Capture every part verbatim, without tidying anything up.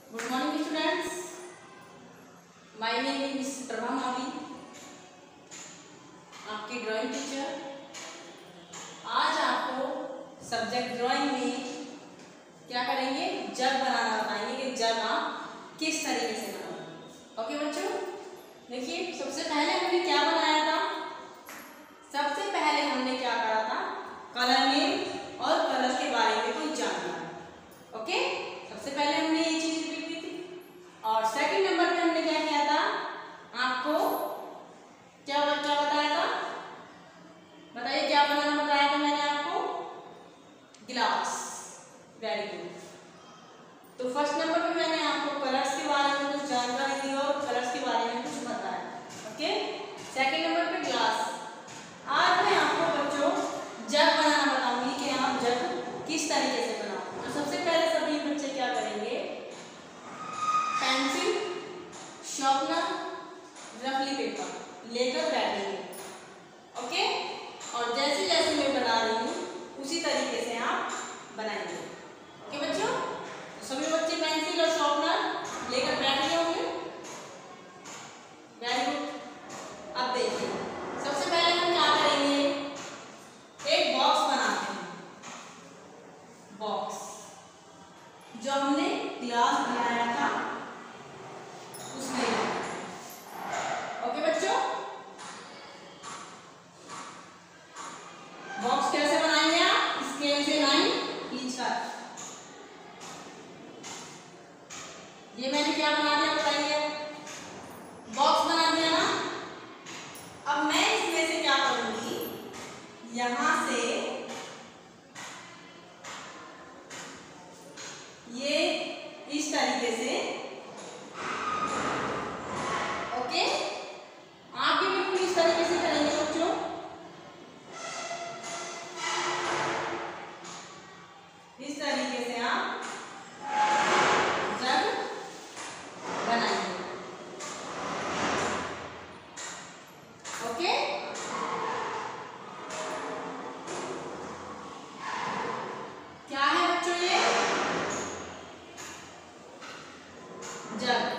Good morning students, my name is miss Prabha Mavi, आपकी drawing teacher. आज आपको सब्जेक्ट ड्राइंग में क्या करेंगे, जग बनाना बताएंगे कि जग आप किस तरीके से बनाओ। ओके बच्चों, देखिए सबसे पहले हमने क्या बनाया था। सबसे पहले हमने क्या करा था, कलर नेम और कलर के बारे में कोई जानना। ओके, सबसे पहले हमने ये चीज लिखी थी। और सेकंड नंबर पे हमने क्या किया था, आपको क्या क्या बताया था, बताइए क्या बनाना बताया था मैंने आपको, गिलास। Very good. तो फर्स्ट नंबर पे मैंने आपको कलर्स के बारे में कुछ जानकारी दी और कलर्स के बारे में कुछ बताया। ओके, सेकंड नंबर पे ग्लास। आज मैं आपको बच्चों जग बनाना बताऊंगी कि आप जग किस तरीके से बनाओ। तो सबसे पहले सभी बच्चे क्या करेंगे, पेंसिल, शार्पनर, रफली पेपर लेकर बैठेंगे। ओके, और जैसे जैसे मैं बना रही हूँ उसी तरीके से आप बनाएंगे। ओके बच्चों, तो सभी बच्चे पेंसिल और शार्पनर लेकर बैठ गए होंगे। Very good. अब देखिए सबसे पहले हम क्या करेंगे, एक बॉक्स बनाते हैं। बॉक्स जो हमने ग्लास बनाया था उसमें। ओके बच्चों, बॉक्स कैसे बनाएंगे आप, स्केल से लाइन खींचकर। ये मैंने क्या बना दिया बताइए, बॉक्स बना दिया ना। अब मैं इसमें से क्या करूंगी, यहां से ये इस तरीके से। ओके, आप भी बिल्कुल इस तरीके से करेंगे बच्चों। इस तरीके से आप जग बनाएंगे। ओके, क्या है बच्चों ये जग।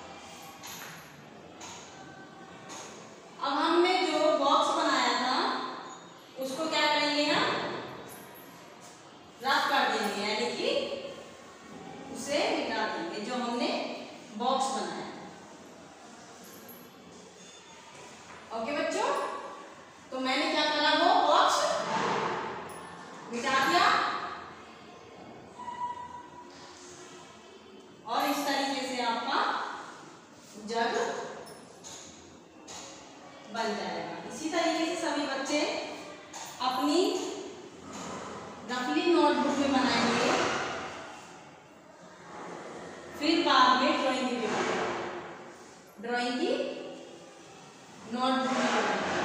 अब हमने जो बॉक्स बनाया था उसको क्या करेंगे हम, रफ कर देंगे, यानी कि उसे मिटा देंगे जो हमने बॉक्स बनाया। ओके बच्चों, तो मैंने क्या करा, वो बॉक्स मिटा दिया और इस तरीके से आपका जग बन जाएगा। इसी तरीके से सभी बच्चे अपनी रफली नोटबुक में बनाएंगे, फिर बाद में ड्राइंग की पेपर ड्राइंग की नोटबुक में बनाएंगे।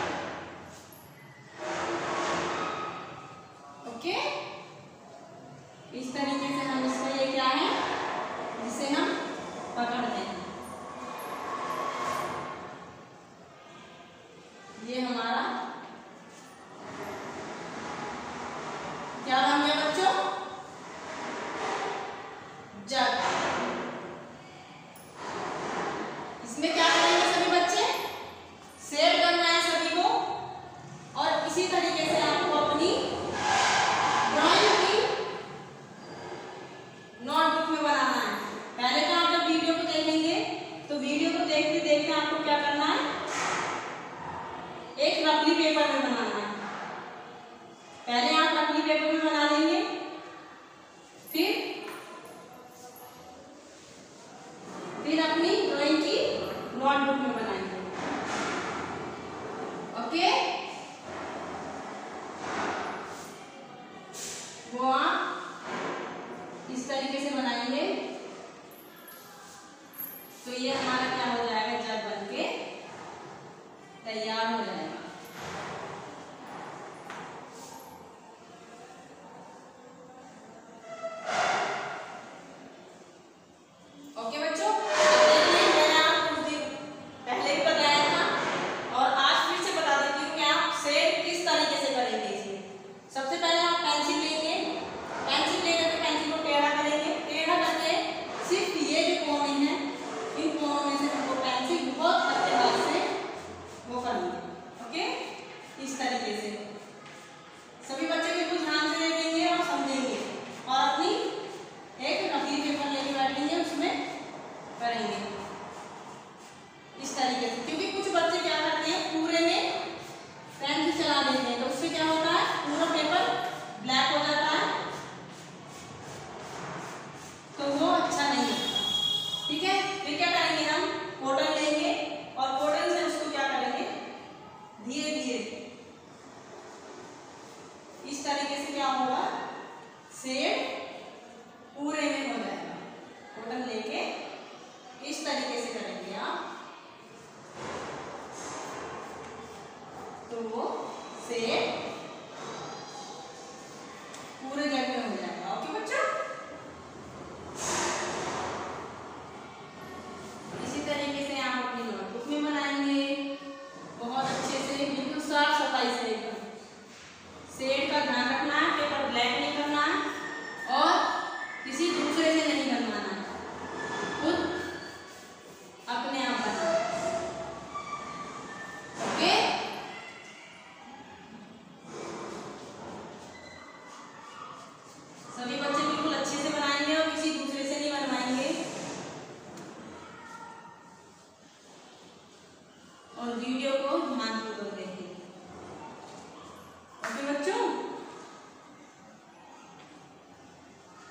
ओके, इस तरीके से हम इसका ये क्या है, जिसे हम पकड़ते हैं। ये हमारा क्या बन गया बच्चों, जग। इसमें क्या करेंगे सभी बच्चे, शेड करना है सभी को। और इसी तरीके से आपको अपनी ड्राइंग की नोटबुक में बनाना है। पहले तो आप जब वीडियो को देखेंगे तो वीडियो को देखते देखते आपको क्या करना है, एक रफली पेपर में बनाना है। पहले आप रफली पेपर में बना लेंगे, फिर फिर अपनी ड्राइंग की नोटबुक में बनाएंगे। ओके, वो आप इस तरीके से बनाएंगे तो ये हमारा क्या हो जाएगा, जग बन के तैयार हो जाएगा। ओके बच्चों, देखिए मैंने आपको कुछ दिन पहले भी बताया था और आज फिर से बता देती हूँ कि आप शेड किस तरीके से करेंगे। इसमें सबसे पहले आप पेंसिल लेंगे, पेंसिल लेकर के पेंसिल को टेढ़ा करेंगे, टेढ़ा करके सिर्फ ये जो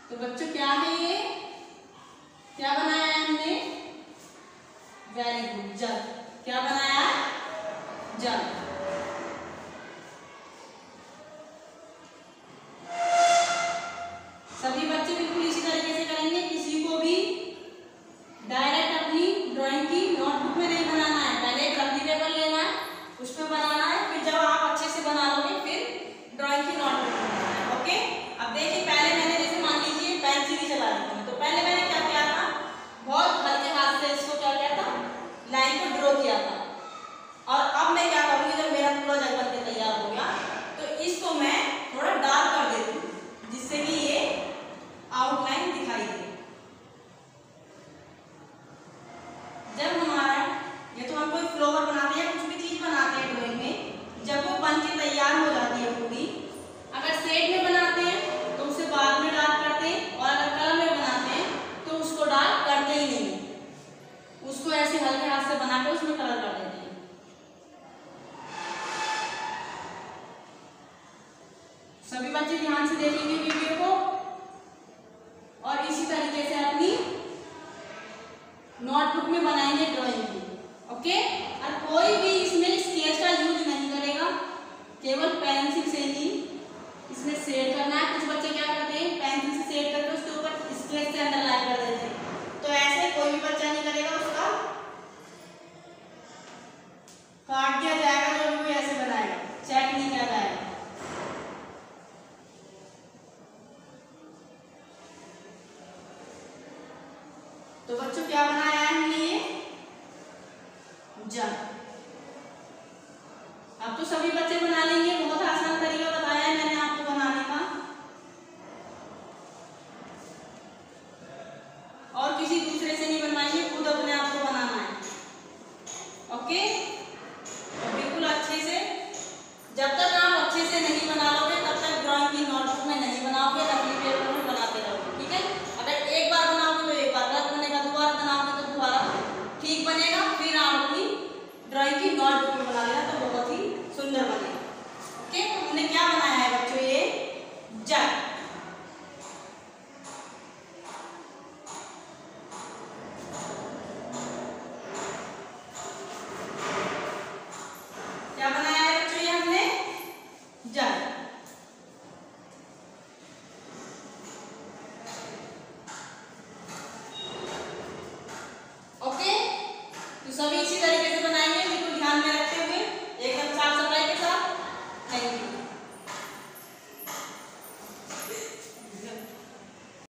तो बच्चों क्या है ये, क्या बनाया है हमने, वेरी गुड, जग। क्या बनाया है, जग। सभी बच्चे बिल्कुल इसी तरीके से करेंगे, किसी को भी डायरेक्ट अपनी ड्राइंग की नोटबुक में नहीं बनाना है, पहले एक रफली पेपर लेना है, उस पर बनाना है, फिर जब आप अच्छे से बना लोगे फिर ड्राइंग की नोटबुक में बनाना है। ओके, अब देखिए पहले मैंने जैसे मान लीजिए पेंसिल ही चला दी थी, तो पहले मैंने क्या किया था, बहुत हल्के हाथ से इसको क्या किया था, लाइन को ड्रॉ किया था। और अब मैं क्या करूँगी, जब मेरा पूरा जग बन के तैयार हो गया तो इसको मैं थोड़ा डार्क कर देती हूँ, जिससे कि ये आउटलाइन दिखाई दे। जब हमारा ये तो हम कोई फ्लावर बनाते हैं, कुछ भी चीज बनाते हैं ड्राइंग में, जब वो बन के तैयार हो जाती है पूरी, अगर शेड में बनाते हैं तो उसे बाद में डार्क करते हैं, और अगर कलर में बनाते हैं तो उसको डार्क करते ही नहीं, उसको ऐसे हल्के हाथ से बना कर उसमें कलर कर देते हैं। सभी बच्चे ध्यान से देखेंगे वीडियो को और इसी तरीके से अपनी नोटबुक में बनाएंगे ड्राइंग की। ओके, और कोई भी इसमें स्केच का यूज नहीं करेगा, केवल पेंसिल से ही इसमें शेड करना है। कुछ बच्चे क्या करते हैं, पेंसिल से शेड करके उसके ऊपर स्केच से अंडरलाइन कर देते हैं, तो ऐसे कोई भी बच्चा नहीं करेगा, उसका काट दिया जाएगा, जो भी ऐसे बनाएगा चेक नहीं किया जाएगा। तो बच्चों क्या बनाया है हमने, ये जग। अब तो सभी बच्चे बना लेंगे, बहुत आसान तरीका बताया है मैंने आपको बनाने का, और किसी दूसरे से नहीं बनवाइए, खुद अपने आप को बनाना है। ओके, तो बिल्कुल अच्छे से, जब तक आप अच्छे से नहीं बना लोगे तब तक ड्राइंग की नोटबुक में नहीं बनाओगे, रफली पेपर में बनाते रहोगे। ठीक है, अगर एक बार बनाओगे तो एक बार गलत बनेगा, दोबारा बनाओगे तो दोबारा ठीक बनेगा, फिर आप अपनी ड्राइंग की नोटबुक में बना लेना, तो बहुत ही सुंदर बनेगा। ओके, तो हमने क्या बनाया है बच्चों, ये जग। क्या बनाया है बच्चों, ये हमने जग। ओके, तो सभी इसी तरीके से बनाएंगे, बिल्कुल ध्यान में